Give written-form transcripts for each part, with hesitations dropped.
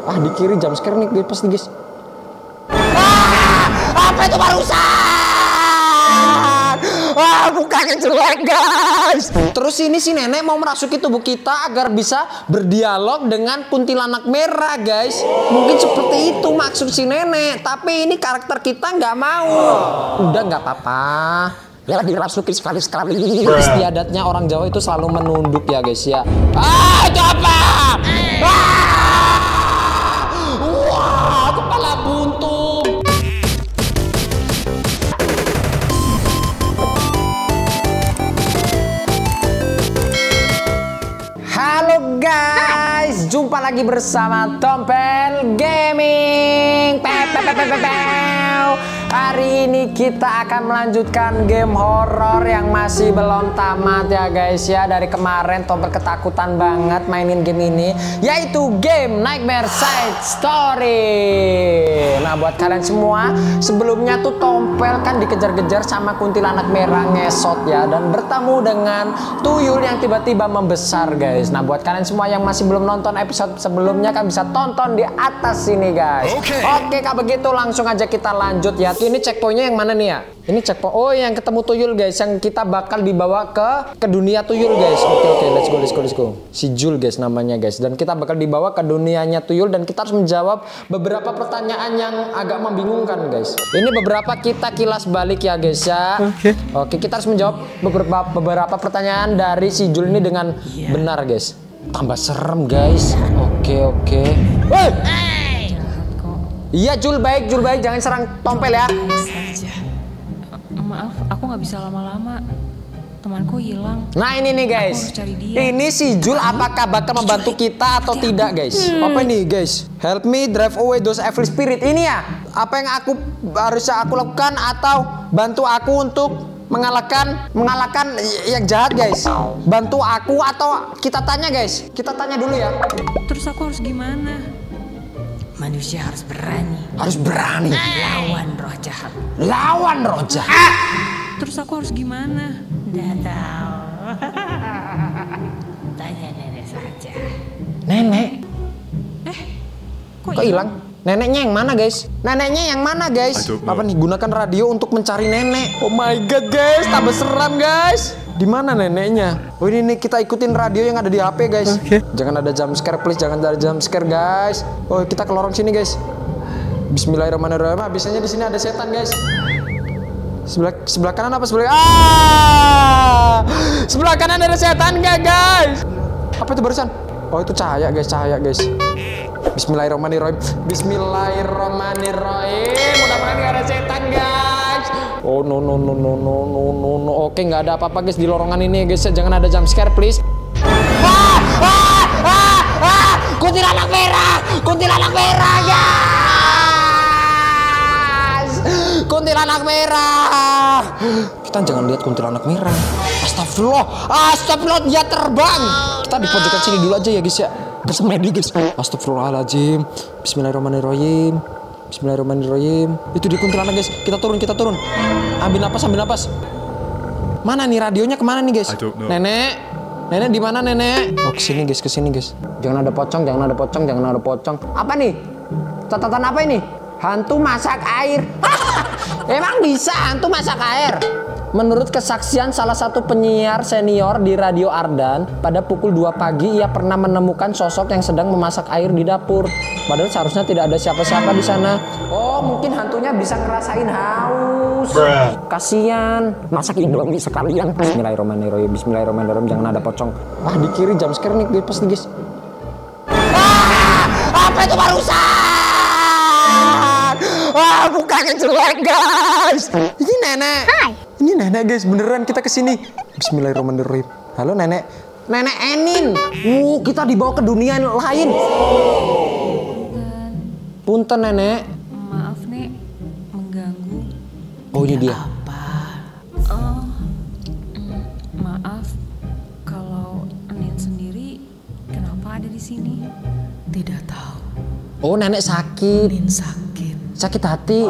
Ah, di kiri jump scare nih guys, pasti guys. Ah, apa itu barusan? Ah, bukannya jelek guys. Terus ini si nenek mau merasuki tubuh kita agar bisa berdialog dengan kuntilanak merah guys. Mungkin seperti itu maksud si nenek. Tapi ini karakter kita nggak mau. Udah nggak apa-apa. Ya lagi dirasuki sekali-sekali. Istiadatnya orang Jawa itu selalu menunduk ya guys ya. Ah, itu apa? Wah, kepala buntung. Halo guys, jumpa lagi bersama Tompel Gaming. Hari ini kita akan melanjutkan game horor yang masih belum tamat ya guys ya. Dari kemarin Tompel ketakutan banget mainin game ini, yaitu game Nightmare Side Story. Nah buat kalian semua, sebelumnya tuh Tompel kan dikejar-kejar sama kuntilanak merah ngesot ya, dan bertemu dengan tuyul yang tiba-tiba membesar guys. Nah buat kalian semua yang masih belum nonton episode sebelumnya kan bisa tonton di atas sini guys. Oke, kalau begitu langsung aja kita lanjut ya. Ini checkpointnya yang mana nih ya? Ini checkpoint. Oh, yang ketemu tuyul guys, yang kita bakal dibawa ke dunia tuyul guys. Oke, let's go. Si Jul guys namanya guys, dan kita bakal dibawa ke dunianya tuyul dan kita harus menjawab beberapa pertanyaan yang agak membingungkan guys. Ini beberapa kita kilas balik ya guys ya. Oke, kita harus menjawab beberapa pertanyaan dari si Jul ini dengan benar guys. Tambah serem guys. Oke. Iya Jul baik, jangan serang Tompel ya. Maaf, aku nggak bisa lama-lama. Temanku hilang. Nah ini nih guys, ini si Jul apakah bakal membantu kita atau tidak guys? Apa ini guys? Help me drive away those evil spirit. Ini ya, apa yang harusnya aku lakukan atau bantu aku untuk mengalahkan yang jahat guys? Bantu aku atau kita tanya guys? Kita tanya dulu ya. Terus aku harus gimana? Manusia harus berani. Lawan roh jahat. Terus aku harus gimana? Nggak tahu. Tanya nenek saja. Nenek? Kok hilang? Neneknya yang mana guys? Apa nih? Gunakan radio untuk mencari nenek. Oh my god guys, tambah seram guys. Di mana neneknya? Oh ini nih, kita ikutin radio yang ada di HP guys. Jangan ada jump scare please, jangan ada jump scare guys. Oh kita ke lorong sini guys. Bismillahirrahmanirrahim. Biasanya di sini ada setan guys. Sebelah kanan apa sebelah? Sebelah kanan ada setan nggak guys? Apa itu barusan? Oh itu cahaya guys. Bismillahirrahmanirrahim. Mudah-mudahan nggak ada setan guys. Oh no. Oke, nggak ada apa-apa guys di lorongan ini guys. Jangan ada jump scare please. Kuntilanak merah guys. Kuntilanak merah. Kita jangan lihat kuntilanak merah. Astagfirullah, dia terbang. Kita di pojokan sini dulu aja ya guys ya. Bersemedi guys. Astagfirullahaladzim. Bismillahirrahmanirrahim. Itu di kuntilanak guys. Kita turun. Ambil napas. Mana nih radionya, kemana nih guys? Nenek di mana nenek? Oh kesini guys. Jangan ada pocong. Apa nih? Catatan apa ini? Hantu masak air. Emang bisa hantu masak air? Menurut kesaksian salah satu penyiar senior di Radio Ardan, pada pukul 2 pagi ia pernah menemukan sosok yang sedang memasak air di dapur. Padahal seharusnya tidak ada siapa-siapa di sana. Oh, mungkin hantunya bisa ngerasain haus. Kasian. Masak indomie sekalian. Bismillahirrahmanirrahim. Jangan ada pocong. Ah, di kiri jump scare nih guys, pasti guys. Apa itu barusan? Bukannya jelek guys. Ini nenek. Ini nenek guys, beneran kita kesini. Bismillahirrahmanirrahim. Halo nenek. Nenek Enin. Kita dibawa ke dunia lain. Punten nenek. Maaf nek, mengganggu. Oh ini dia. Maaf, kalau Enin sendiri kenapa ada di sini? Tidak tahu. Oh nenek sakit. Nin sakit. Sakit hati.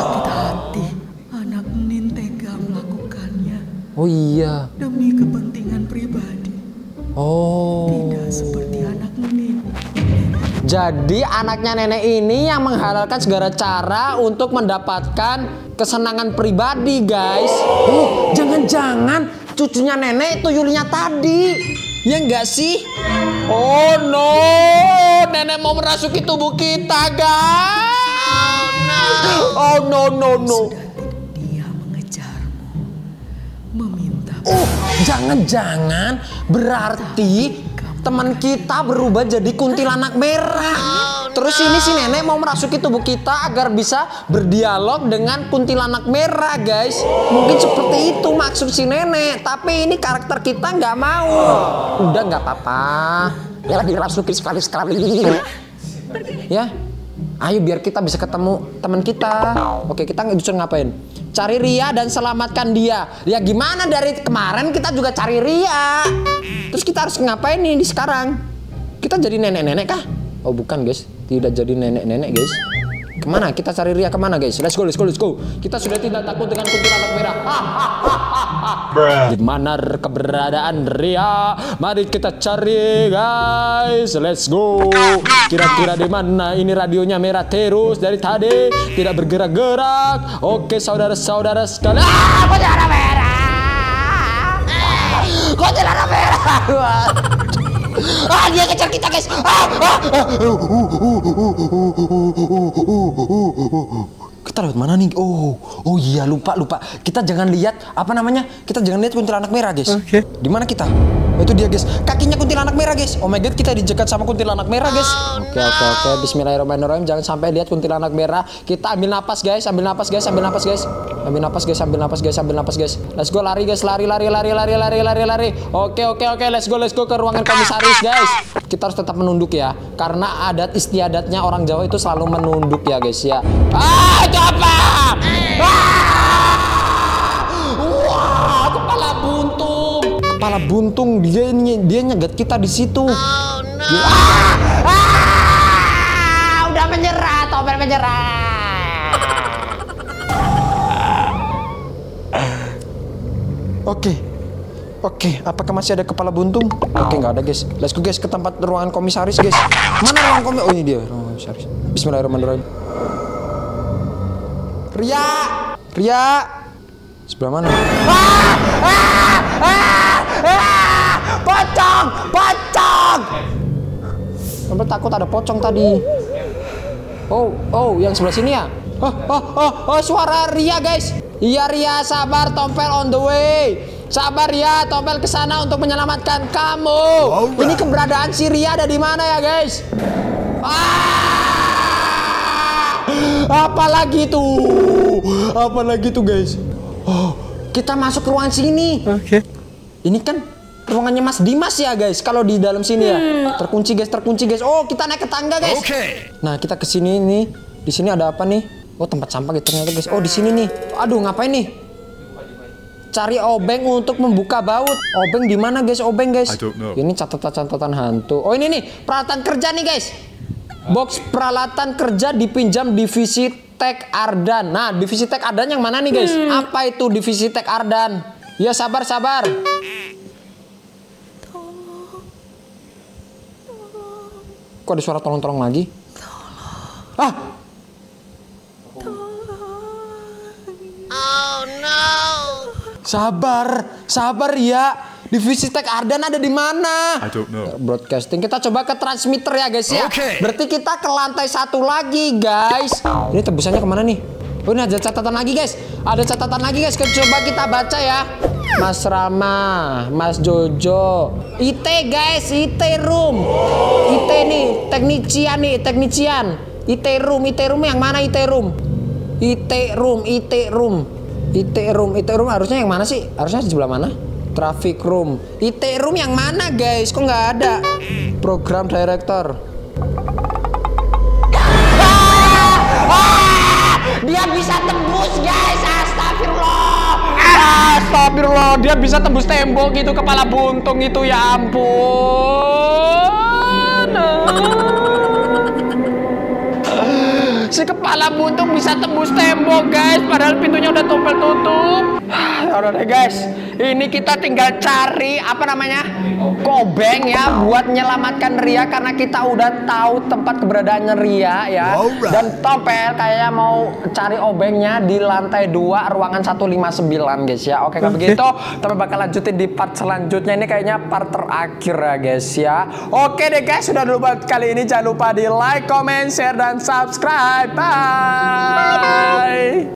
Anak Nin tega melakukannya. Oh iya. Demi kepentingan pribadi. Oh. Tidak seperti anak Nin. Jadi anaknya nenek ini yang menghalalkan segala cara untuk mendapatkan kesenangan pribadi, guys. Oh, jangan-jangan cucunya nenek tuyulnya tadi. Ya enggak sih? Oh no, nenek mau merasuki tubuh kita, guys. Oh no. Dia mengejarmu, meminta. Oh, jangan-jangan berarti teman kita berubah jadi kuntilanak merah. Terus ini si nenek mau merasuki tubuh kita agar bisa berdialog dengan kuntilanak merah, guys. Mungkin seperti itu maksud si nenek. Tapi ini karakter kita nggak mau. Udah nggak apa-apa. Ya lagi dirasuki sekali-sekali. Ya, ayo biar kita bisa ketemu teman kita. Oke, kita disuruh ngapain? Cari Ria dan selamatkan dia. Ya gimana, dari kemarin kita juga cari Ria. Terus kita harus ngapain nih di sekarang? Kita jadi nenek-nenek kah? Oh bukan, guys. Tidak jadi nenek-nenek, guys. Kemana? Kita cari Ria kemana, guys? Let's go. Kita sudah tidak takut dengan kuntilanak merah. Di mana keberadaan Ria? Mari kita cari, guys. Let's go. Kira-kira di mana? Ini radionya merah terus dari tadi, tidak bergerak-gerak. Oke, saudara-saudara sekalian. Kuntilanak merah. Kuntilanak merah. Dia kejar kita, guys. Kita lewat mana nih? Oh iya, lupa. Kita jangan lihat apa namanya? Kita jangan lihat kuntilanak merah, guys. Oke. Di mana kita? Oh, itu dia, guys. Kakinya kuntilanak merah, guys. Oh my god, kita dijegat sama kuntilanak merah, guys. Oke. Bismillahirrahmanirrahim. Jangan sampai lihat kuntilanak merah. Kita ambil napas, guys. Ambil napas, guys. Let's go, lari, guys. Lari. Oke. Let's go ke ruangan komisaris, guys. Kita harus tetap menunduk ya, karena adat istiadatnya orang Jawa itu selalu menunduk ya, guys ya. Apa? Wah, kepala buntung. Dia nyegat kita di situ. Udah menyerah, Topel menyerah. Oke, apakah masih ada kepala buntung? Oke, nggak ada, guys. Let's go, guys, ke tempat ruangan komisaris, guys. Mana ruangan komisaris? Oh, ini dia, ruangan komisaris. Bismillahirrahmanirrahim. Ria. Sebelah mana? Pocong. Sampai takut ada pocong tadi. Oh, yang sebelah sini ya? Oh, suara Ria, guys. Iya, Ria, sabar, Tompel on the way. Sabar ya, Tompel kesana untuk menyelamatkan kamu. Ini keberadaan si Ria ada di mana ya, guys? Apalagi tuh, guys? Oh, kita masuk ruangan sini. Oke. Ini kan ruangannya Mas Dimas ya, guys. Kalau di dalam sini ya, terkunci, guys. Oh, kita naik ke tangga, guys. Oke. Nah, kita ke sini nih. Di sini ada apa nih? Oh, tempat sampah gitu ternyata, guys. Oh, di sini nih. Aduh, ngapain nih? Cari obeng untuk membuka baut. Obeng di mana, guys? Ini catatan hantu. Oh, ini nih peralatan kerja nih, guys. Box peralatan kerja dipinjam divisi Tek Ardan. Nah, divisi Tek Ardan yang mana nih, guys? Apa itu divisi Tek Ardan? Ya, sabar. Kok ada suara tolong lagi? Oh no. Sabar ya. Divisi Tek Ardan ada di mana? I don't know. Broadcasting. Kita coba ke transmitter ya, guys ya. Berarti kita ke lantai 1 lagi, guys. Ini tebusannya kemana nih? Oh, ini ada catatan lagi, guys. Coba kita baca ya. Mas Rama, Mas Jojo, IT, guys, IT room. IT nih, teknician. IT room yang mana IT room? IT room harusnya yang mana sih? Harusnya di sebelah mana? Traffic room. IT room yang mana, guys? Kok nggak ada? Program director. Dia bisa tembus, guys. Astagfirullah. Dia bisa tembus tembok gitu, kepala buntung itu, ya ampun. Si kepala buntung bisa tembus tembok, guys. Padahal pintunya udah Tompel tutup. Ya udah deh, guys. Ini kita tinggal cari apa namanya Kobeng ya buat menyelamatkan Ria karena kita udah tahu tempat keberadaannya Ria ya. Dan Topel kayaknya mau cari obengnya di lantai 2 ruangan 159 guys ya. Oke, kalau begitu Topel bakal lanjutin di part selanjutnya. Ini kayaknya part terakhir ya guys ya. Oke deh guys, sudah dulu buat kali ini jangan lupa di like, comment, share dan subscribe. Bye.